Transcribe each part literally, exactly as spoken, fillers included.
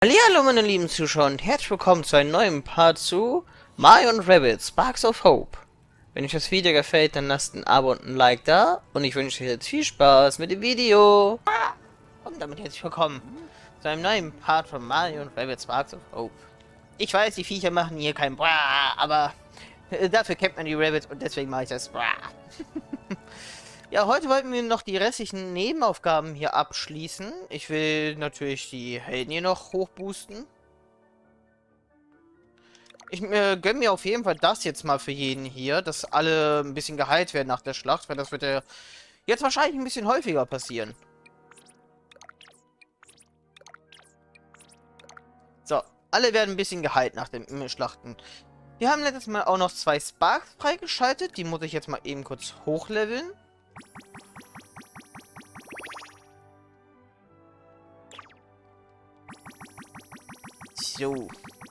Hallihallo meine lieben Zuschauer und herzlich willkommen zu einem neuen Part zu Mario und Rabbids Sparks of Hope. Wenn euch das Video gefällt, dann lasst ein Abo und ein Like da und ich wünsche euch jetzt viel Spaß mit dem Video. Und damit herzlich willkommen zu einem neuen Part von Mario und Rabbids Sparks of Hope. Ich weiß, die Viecher machen hier kein Bra, aber äh, dafür kennt man die Rabbids und deswegen mache ich das Bra. Ja, heute wollten wir noch die restlichen Nebenaufgaben hier abschließen. Ich will natürlich die Helden hier noch hochboosten. Ich äh, gönne mir auf jeden Fall das jetzt mal für jeden hier, dass alle ein bisschen geheilt werden nach der Schlacht, weil das wird ja jetzt wahrscheinlich ein bisschen häufiger passieren. So, alle werden ein bisschen geheilt nach den Schlachten. Wir haben letztes Mal auch noch zwei Sparks freigeschaltet. Die muss ich jetzt mal eben kurz hochleveln. So.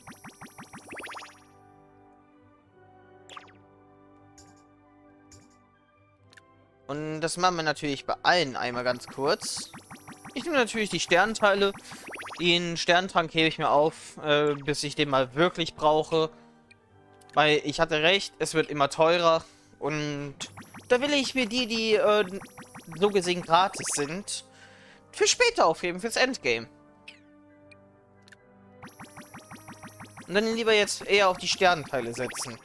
Und das machen wir natürlich bei allen einmal ganz kurz. Ich nehme natürlich die Sternteile. Den Sternentrank hebe ich mir auf, äh, bis ich den mal wirklich brauche. Weil ich hatte recht, es wird immer teurer. Und da will ich mir die, die äh, so gesehen gratis sind, für später aufheben, fürs Endgame. Und dann lieber jetzt eher auf die Sternenteile setzen.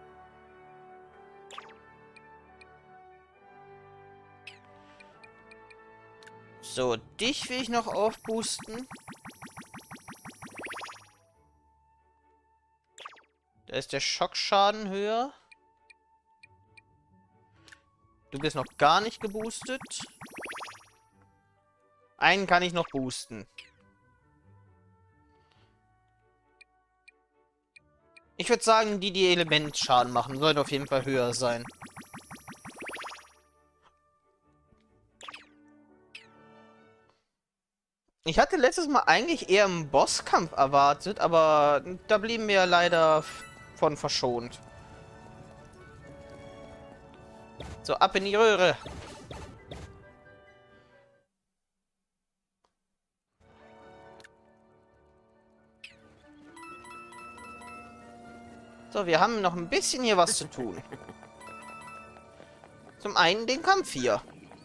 So, dich will ich noch aufboosten. Da ist der Schockschaden höher. Du bist noch gar nicht geboostet. Einen kann ich noch boosten. Ich würde sagen, die, die Elementschaden machen, sollen auf jeden Fall höher sein. Ich hatte letztes Mal eigentlich eher einen Bosskampf erwartet, aber da blieben wir leider von verschont. So, ab in die Röhre. So, wir haben noch ein bisschen hier was zu tun. Zum einen den Kampf hier.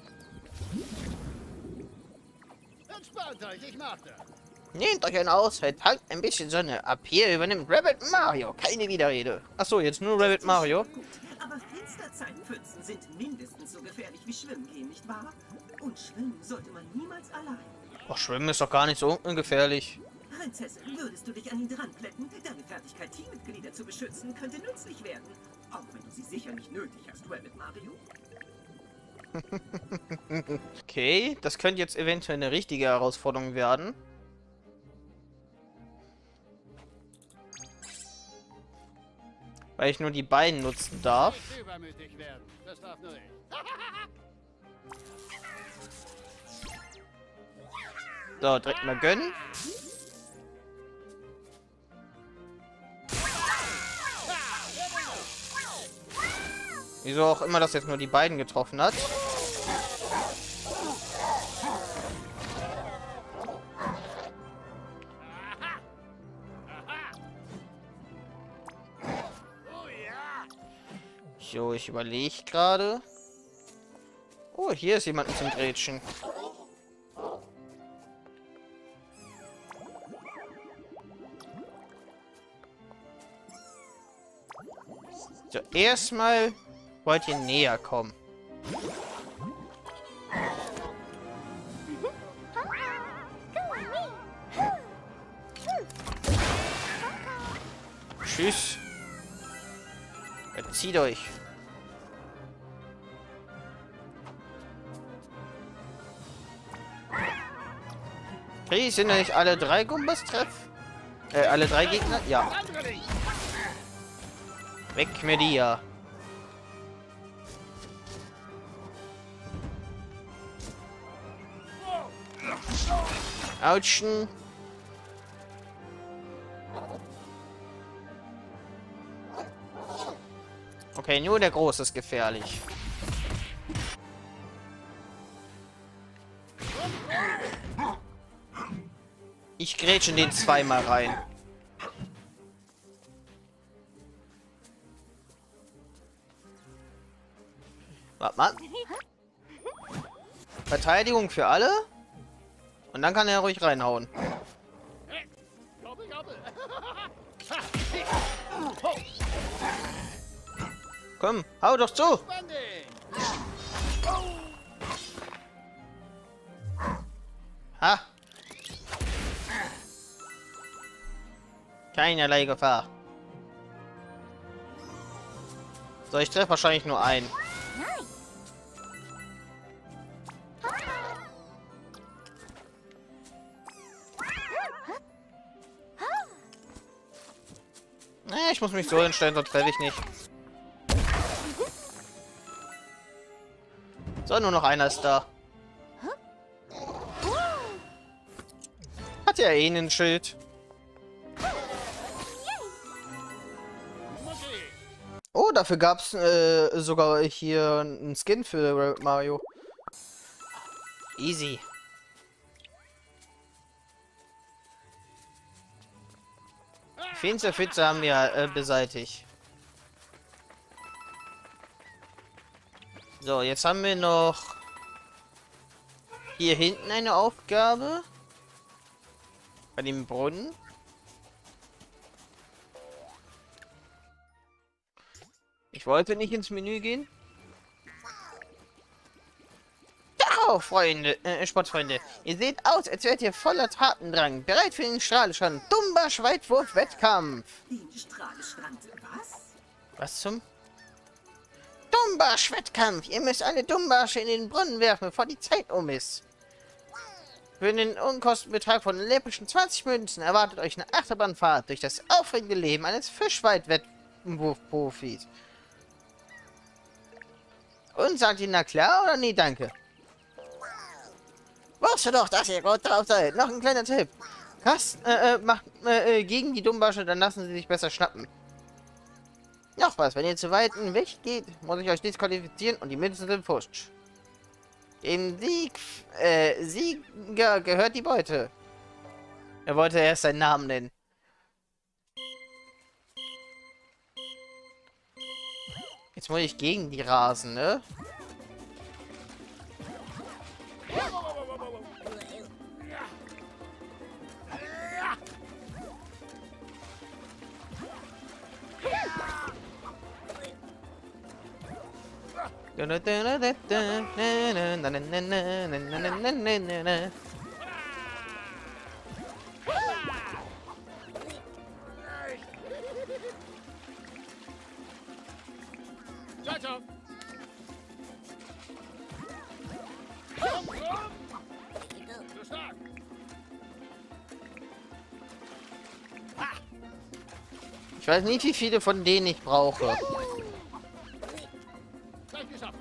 Entspannt euch, ich mach das. Nehmt euch einen aus, tankt ein bisschen Sonne. Ab hier übernimmt Rabbid Mario. Keine Widerrede. Achso, jetzt nur Rabbid Mario. Gut, aber Fensterzeitpfützen sind mindestens so gefährlich wie Schwimmen gehen, nicht wahr? Und schwimmen sollte man niemals allein. Och, Schwimmen ist doch gar nicht so ungefährlich. Prinzessin, würdest du dich an ihn dranpletten? Deine Fertigkeit, Teammitglieder zu beschützen, könnte nützlich werden. Auch wenn du sie sicher nicht nötig hast, Rabbid Mario. Okay, das könnte jetzt eventuell eine richtige Herausforderung werden. Weil ich nur die beiden nutzen darf. Nicht übermütig werden. Das darf nur ich. So, direkt mal gönnen. Wieso auch immer das jetzt nur die beiden getroffen hat. So, ich überlege gerade. Oh, hier ist jemand zum Grätschen. So, erstmal wollt ihr näher kommen. Tschüss. Erzieht euch. Okay, sind ja nicht alle drei Gumbas treff? Äh, alle drei Gegner? Ja. Weg mit dir. Autschen. Okay, nur der Große ist gefährlich. Ich grätsch in den zweimal rein. Warte mal. Verteidigung für alle. Und dann kann er ruhig reinhauen. Gobble, gobble. Komm, hau doch zu. Banding. Ha. Keinerlei Gefahr. So, ich treffe wahrscheinlich nur einen. Nee, ich muss mich so hinstellen, sonst treffe ich nicht. So, nur noch einer ist da. Hat ja eh ein Schild. Oh, dafür gab's äh, sogar hier einen Skin für Mario. Easy. Finze Fitze haben wir äh, beseitigt. So, jetzt haben wir noch hier hinten eine Aufgabe. Bei dem Brunnen. Ich wollte nicht ins Menü gehen. Ciao, Freunde, äh, Sportfreunde. Ihr seht aus, als wärt ihr voller Tatendrang. Bereit für den Strahlschwand. Dummer Schweitwurf-Wettkampf. Den Strahlschwand, was? Was zum? Dummbarsch-Wettkampf. Ihr müsst alle Dummbarsche in den Brunnen werfen, bevor die Zeit um ist. Für den Unkostenbetrag von läppischen zwanzig Münzen erwartet euch eine Achterbahnfahrt durch das aufregende Leben eines Fischweitwurf-Profis. Und sagt ihr na klar oder nee, danke? Wusste doch, dass ihr gut drauf seid. Noch ein kleiner Tipp. Krass, äh, äh, macht äh, gegen die Dummbarsche, dann lassen sie sich besser schnappen. Noch was, wenn ihr zu weit weg geht, muss ich euch disqualifizieren und die Münzen sind futsch. Dem Sieg, äh, Sieger gehört die Beute. Er wollte erst seinen Namen nennen. Jetzt muss ich gegen die rasen, ne? Ciao, ciao. Zu stark. Ich weiß nicht, wie viele von denen ich brauche. Gleich geschafft.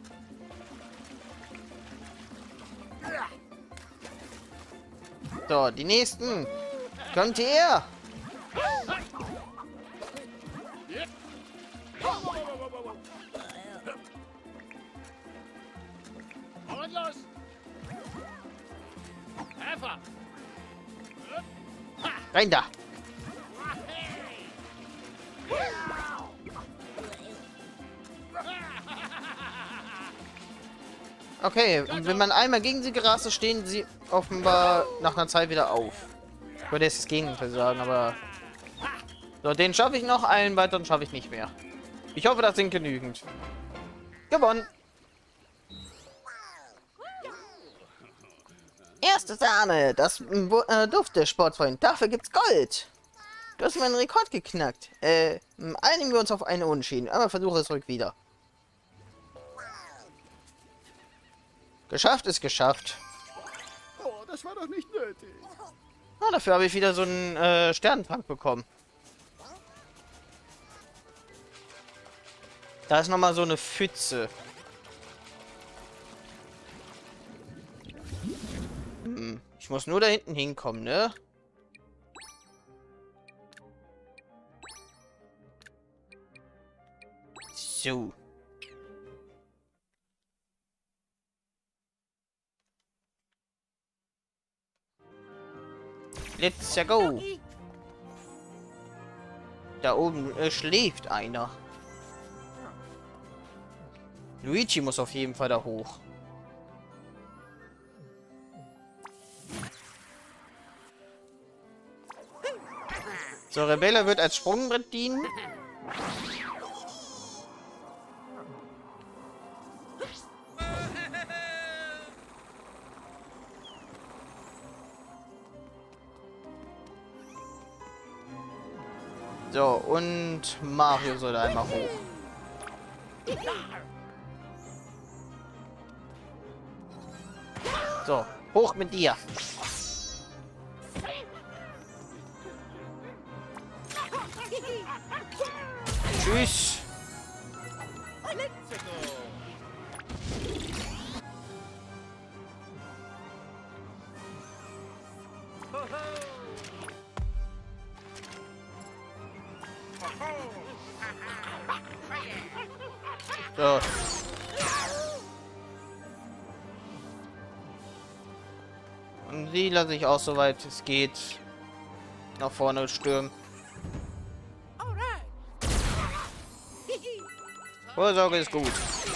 So, die nächsten. Kommt her! Und los. Treffer. Rein da! Okay, wenn man einmal gegen sie gerast ist, stehen sie offenbar nach einer Zeit wieder auf. Ich würde jetzt das Gegenteil sagen, aber... So, den schaffe ich noch, einen weiteren schaffe ich nicht mehr. Ich hoffe, das sind genügend. Gewonnen! Erste Sahne! Das äh, dufte, Sportfreund. Dafür gibt's Gold! Du hast meinen Rekord geknackt. Äh, einigen wir uns auf eine Unentschieden, aber versuche es ruhig wieder. Geschafft ist geschafft. Oh, das war doch nicht nötig. Ah, dafür habe ich wieder so einen äh, Sternentrank bekommen. Da ist nochmal so eine Pfütze. Hm, ich muss nur da hinten hinkommen, ne? So. Let's ja go. Da oben äh, schläft einer. Luigi muss auf jeden Fall da hoch. So, Rebella wird als Sprungbrett dienen. So, und Mario soll da einmal hoch. So, hoch mit dir. Tschüss. So. Und sie lasse ich auch, soweit es geht, nach vorne stürmen. Vorsorge ist gut.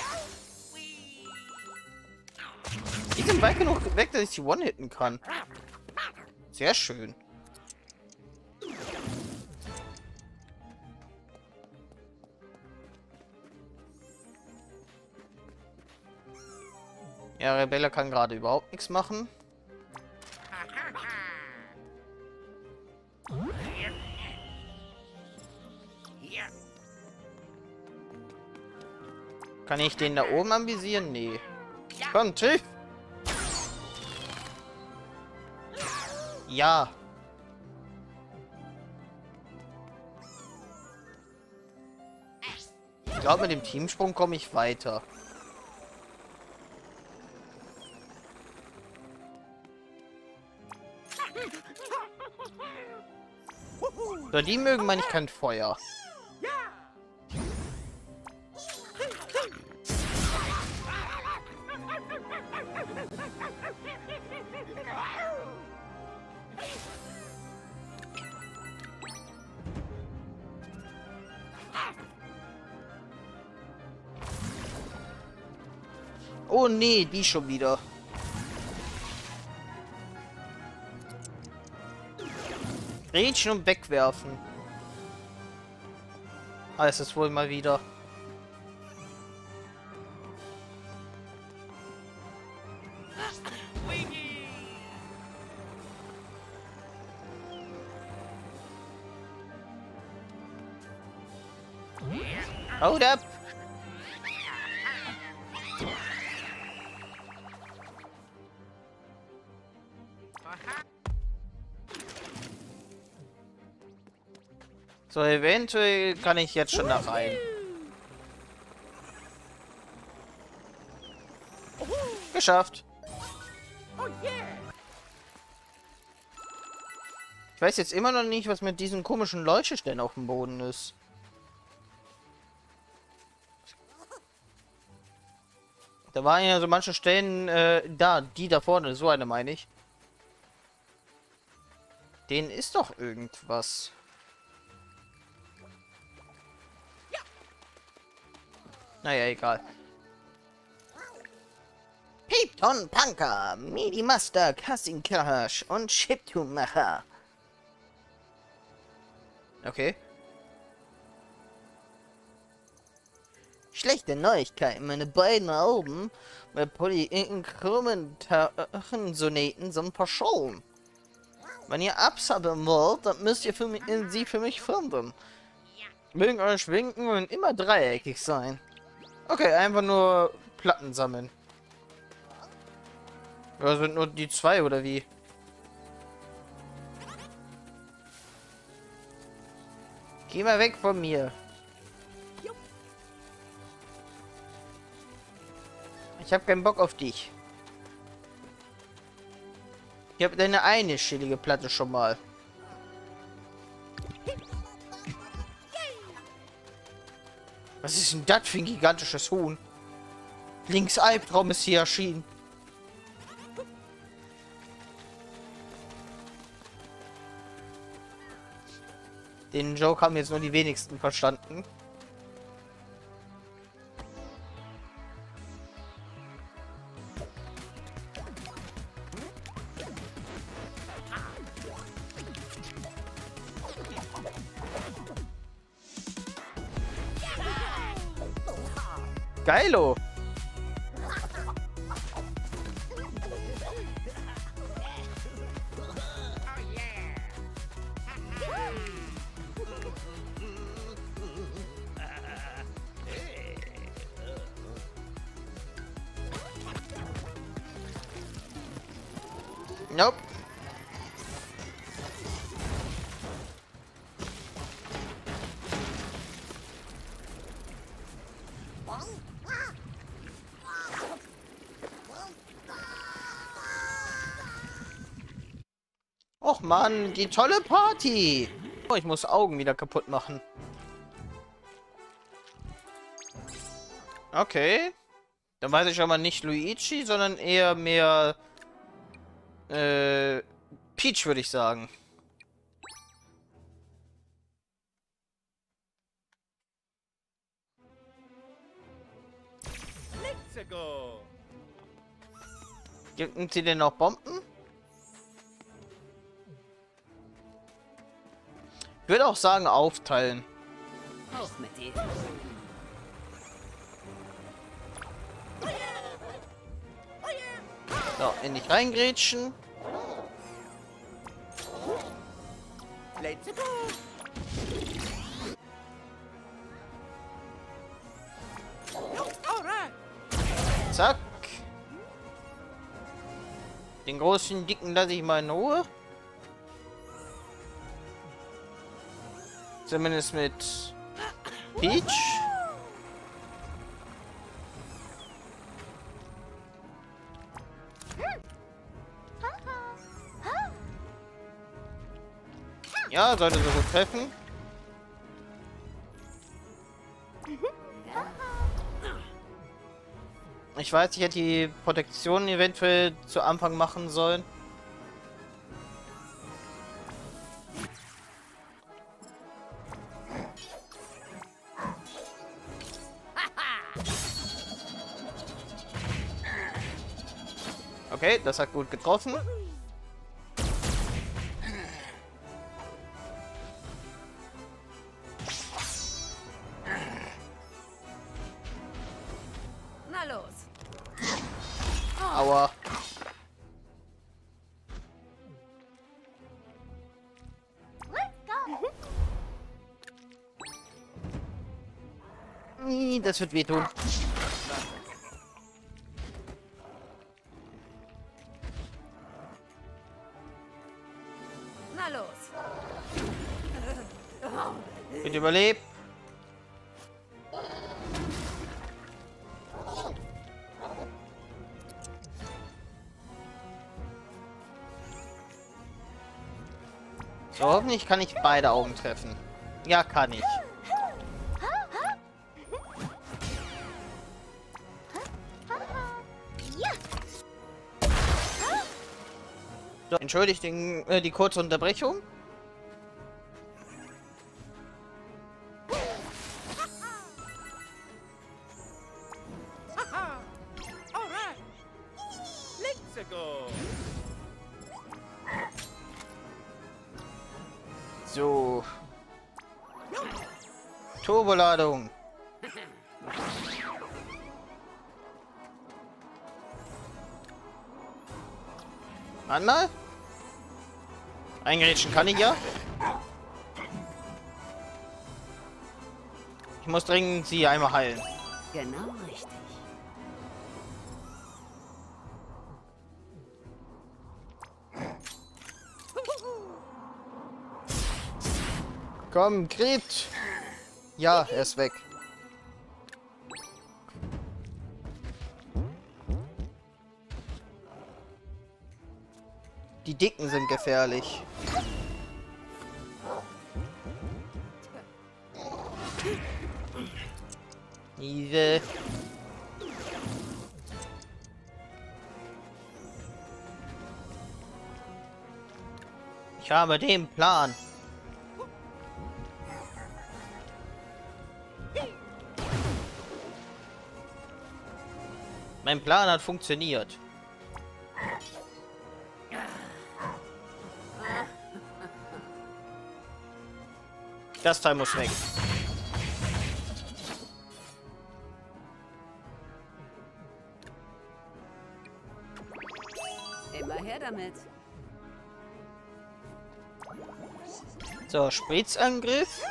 Die sind weit genug weg, dass ich die One-Hitten kann. Sehr schön. Ja, Rebella kann gerade überhaupt nichts machen. Kann ich den da oben anvisieren? Nee. Komm, Tiff! Ja. Ich glaube, mit dem Teamsprung komme ich weiter. So, die mögen man nicht kein Feuer. Oh nee, die schon wieder. Rädchen und wegwerfen. Ah, es ist wohl mal wieder. Hold up! So, eventuell kann ich jetzt schon da rein. Geschafft. Ich weiß jetzt immer noch nicht, was mit diesen komischen Leuchtestellen auf dem Boden ist. Da waren ja so manche Stellen, äh, da, die da vorne, so eine meine ich. Denen ist doch irgendwas. Naja, egal. Piepton Punker, Midi Master, Casting Crash und Chiptune-Macher. Okay. Schlechte Neuigkeiten, meine beiden Alben bei polychromen Sonaten sind verschollen. Wenn ihr absubben wollt, dann müsst ihr für mich, sie für mich finden. Mögen eure Schwingungen immer dreieckig sein. Okay, einfach nur Platten sammeln. Ja, sind nur die zwei, oder wie? Geh mal weg von mir. Ich habe keinen Bock auf dich. Ich habe deine eine schillige Platte schon mal. Was ist denn das für ein gigantisches Huhn? Links Albtraum ist hier erschienen. Den Joke haben jetzt nur die wenigsten verstanden. Geilo! Nope. Och Mann, die tolle Party! Oh, ich muss Augen wieder kaputt machen. Okay. Dann weiß ich aber nicht Luigi, sondern eher mehr Äh, Peach, würde ich sagen. Let's go. Gibt sie denn noch Bomben? Ich würde auch sagen, aufteilen. Auf mit dir. So, in dich reingrätschen. Let's go. Alright. Zack. Den großen Dicken lasse ich mal in Ruhe. Zumindest mit Peach. Ja, sollte so gut treffen. Ich weiß, ich hätte die Protektion eventuell zu Anfang machen sollen. Okay, das hat gut getroffen. Na los. Aua. Ih, das wird wehtun. Na los. Bitte überlebt. So, hoffentlich kann ich beide Augen treffen. Ja, kann ich. So, entschuldigt den, äh, die kurze Unterbrechung. Alright. Let's go. So. Turboladung. Einmal. Eingrätschen kann ich ja. Ich muss dringend sie einmal heilen. Genau richtig. Komm, Grit. Ja, er ist weg. Die Dicken sind gefährlich. Diese. Ich habe den Plan. Mein Plan hat funktioniert. Das Teil muss weg. Immer her damit. So, Spritzangriff.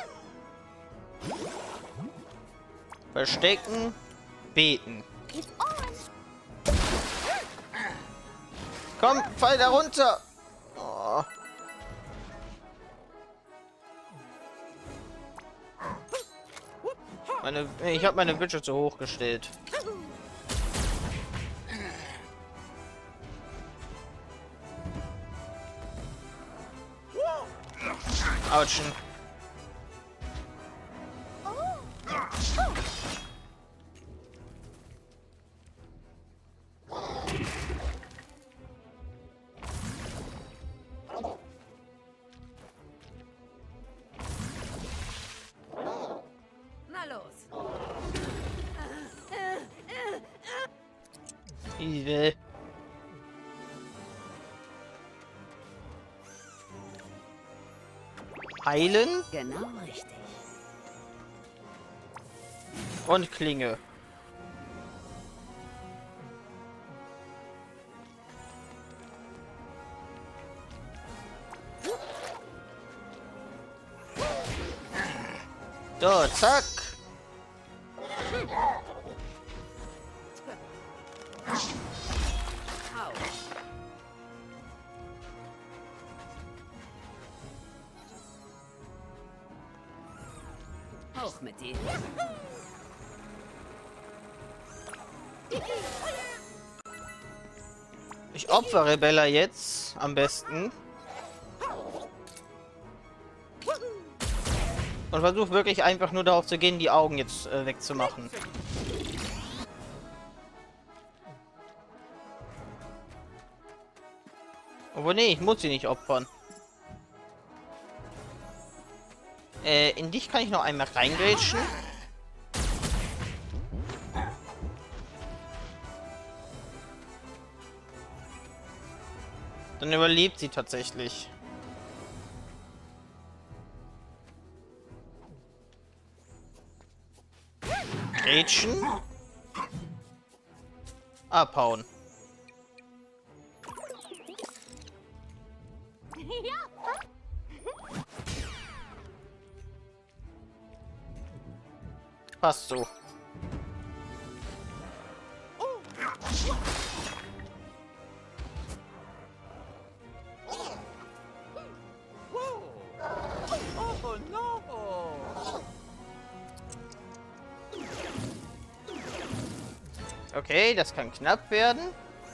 Verstecken. Beten. Komm, fall da runter. Oh. Meine, ich habe meine Bildschirme zu hoch gestellt. Autschen. Na los. Evil. Heilen Genau richtig. und Klinge. So, zack. Au. Hoch mit dir. Ich opfere Bella jetzt am besten. Und versuche wirklich einfach nur darauf zu gehen, die Augen jetzt äh, wegzumachen. Obwohl, nee, ich muss sie nicht opfern. Äh, in dich kann ich noch einmal reingrätschen. Dann überlebt sie tatsächlich. Grätschen. Abhauen. Passt so. Oh no! Okay, das kann knapp werden.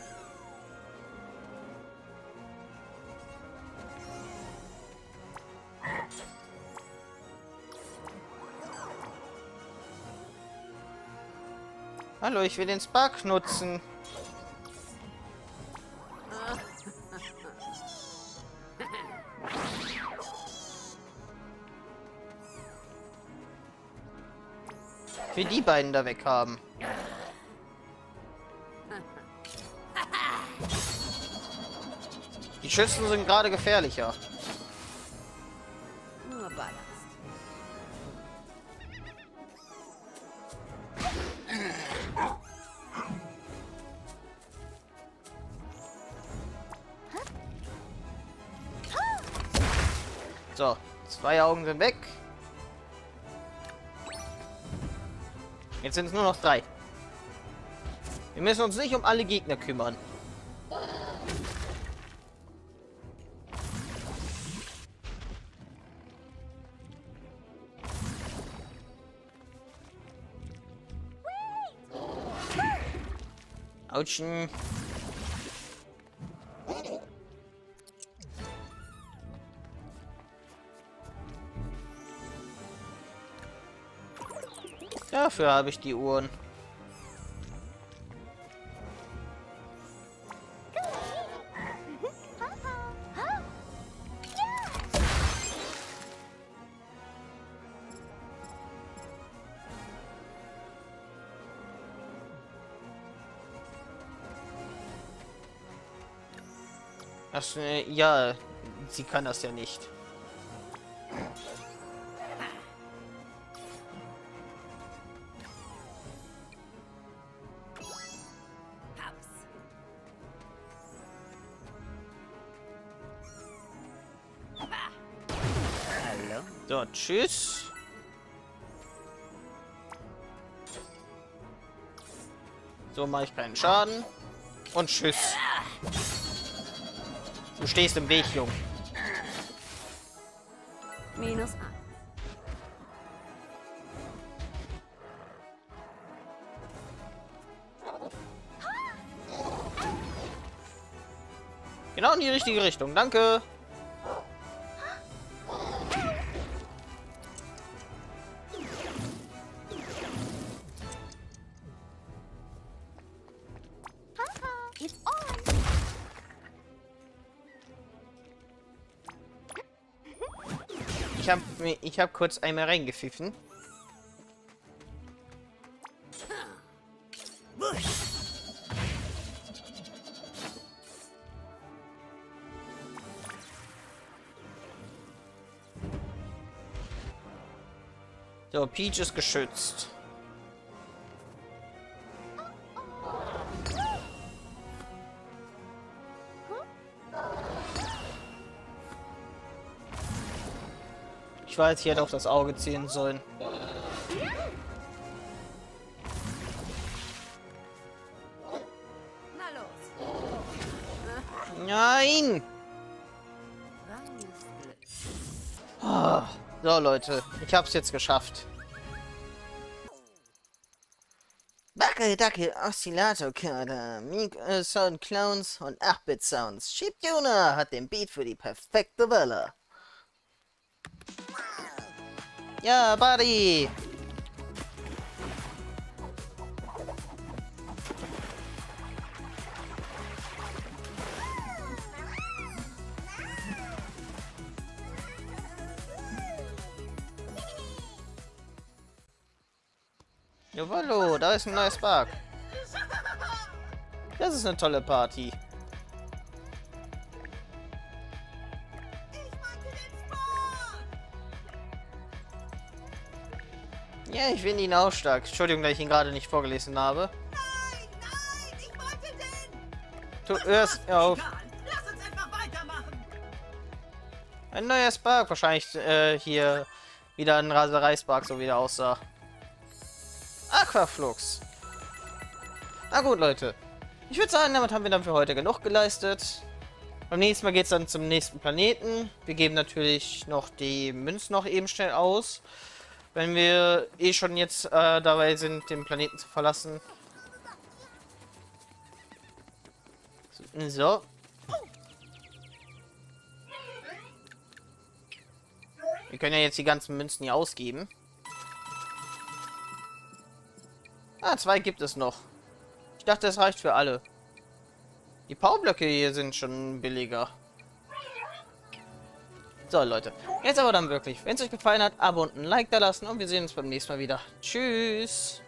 Hallo, ich will den Spark nutzen. Für die beiden da weg haben. Die Schützen sind gerade gefährlicher. Nur Ballast. So, zwei Augen sind weg. Jetzt sind es nur noch drei. Wir müssen uns nicht um alle Gegner kümmern. Autschen. Dafür habe ich die Uhren. Ach, äh, ja, sie kann das ja nicht. Paps. Hallo? So, tschüss. So mache ich keinen Schaden. Und tschüss. Du stehst im Weg, Junge. Minus eins. Genau in die richtige Richtung. Danke. It's on. Ich habe ich hab kurz einmal reingepfiffen. So, Peach ist geschützt. Ich weiß, ich hätte auf das Auge ziehen sollen. Na los. Nein! Reines Glück. Ah, so, Leute, ich hab's jetzt geschafft. Backe, Dacke, Oszillator, Kader, Mic Sound Clowns und acht Bit Sounds. Chiptuna hat den Beat für die perfekte Welle. Ja, Buddy! Jawollo, da ist ein neues Bug. Das ist eine tolle Party. Ja, ich finde ihn auch stark. Entschuldigung, dass ich ihn gerade nicht vorgelesen habe. Nein, nein, ich wollte den! Du hörst auf. Egal, lass uns einfach weitermachen! Ein neuer Spark. Wahrscheinlich äh, hier wieder ein Raserei-Spark, so wie der aussah. Aquaflux. Na gut, Leute. Ich würde sagen, damit haben wir dann für heute genug geleistet. Beim nächsten Mal geht es dann zum nächsten Planeten. Wir geben natürlich noch die Münzen noch eben schnell aus. Wenn wir eh schon jetzt äh, dabei sind, den Planeten zu verlassen. So. Wir können ja jetzt die ganzen Münzen hier ausgeben. Ah, zwei gibt es noch. Ich dachte, das reicht für alle. Die Powerblöcke hier sind schon billiger. So, Leute. Jetzt aber dann wirklich. Wenn es euch gefallen hat, Abo und ein Like da lassen. Und wir sehen uns beim nächsten Mal wieder. Tschüss.